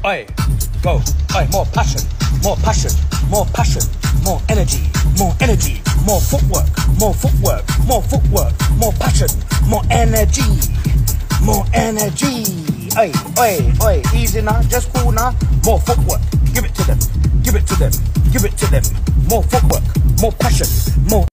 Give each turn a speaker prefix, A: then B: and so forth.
A: oi, go, oi, more passion, more passion, more passion, more energy, more energy, more footwork, more footwork, more footwork, more passion, more energy, more energy. Oi, oi, oi, easy now, just cool now, more footwork, give it to them, give it to them, give it to them, more footwork, more passion, more.